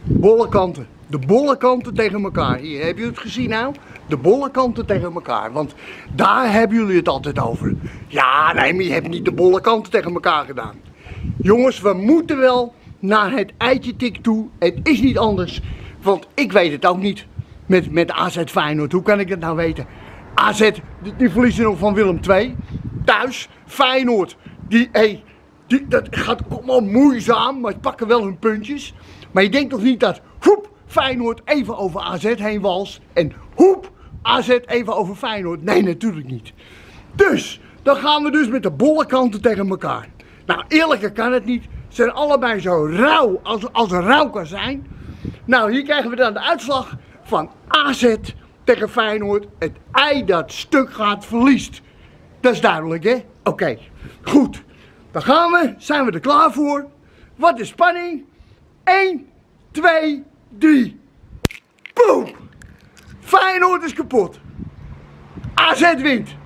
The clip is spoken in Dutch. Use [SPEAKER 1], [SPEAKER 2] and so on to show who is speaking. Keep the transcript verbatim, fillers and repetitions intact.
[SPEAKER 1] bolle kanten. De bolle kanten tegen elkaar. Hier, heb je het gezien nou? De bolle kanten tegen elkaar. Want daar hebben jullie het altijd over. Ja, nee, maar je hebt niet de bolle kanten tegen elkaar gedaan. Jongens, we moeten wel naar het eitje tik toe. Het is niet anders. Want ik weet het ook niet. Met, met A Z Feyenoord. Hoe kan ik het nou weten? A Z, die, die verliezen nog van Willem twee. Thuis. Feyenoord. Die, hey, die, dat gaat allemaal moeizaam. Maar ze pakken wel hun puntjes. Maar je denkt toch niet dat hoep, Feyenoord even over A Z heen walst. En hoep, A Z even over Feyenoord. Nee, natuurlijk niet. Dus, dan gaan we dus met de bolle kanten tegen elkaar. Nou, eerlijker kan het niet. Ze zijn allebei zo rauw als, als een rauw kan zijn. Nou, hier krijgen we dan de uitslag van A Z tegen Feyenoord. Het ei dat stuk gaat verliest. Dat is duidelijk, hè? Oké, okay. Goed. Dan gaan we. Zijn we er klaar voor? Wat is spanning? één, twee, drie. Boom! Feyenoord is kapot. A Z wint.